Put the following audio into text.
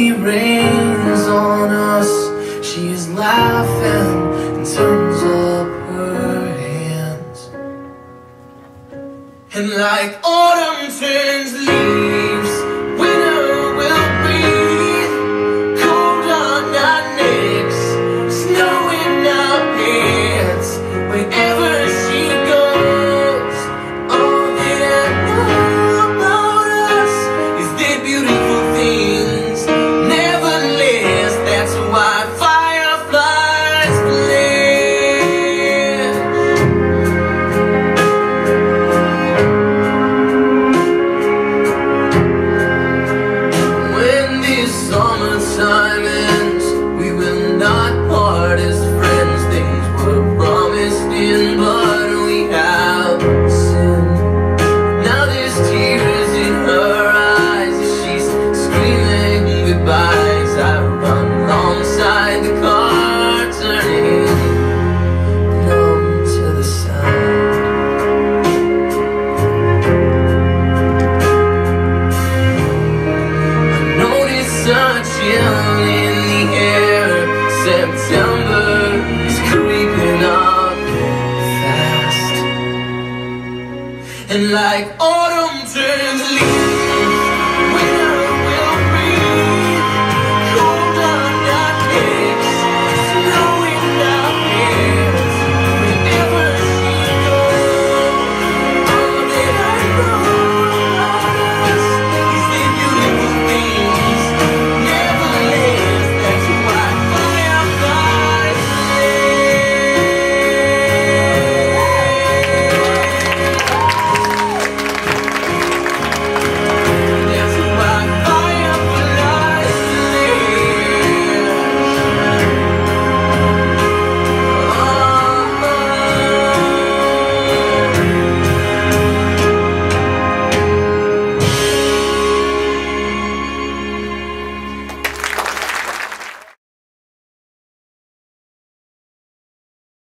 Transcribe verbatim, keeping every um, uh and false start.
she rains on us. She is laughing and turns up her hands. And like autumn turns leaves, winter will breathe. Cold on our necks, snow in our pants. Wherever she goes, all that I know about us is that beautiful things never last. That's why fireflies flash. When this summertime ends, we will not part as friends. Things were promised in, but we have sinned. Now there's tears in her eyes as she's screaming goodbyes. I run alongside the car, turning numb to the sound. I notice a chill in the air. September is creeping up fast. And like autumn turns leaves,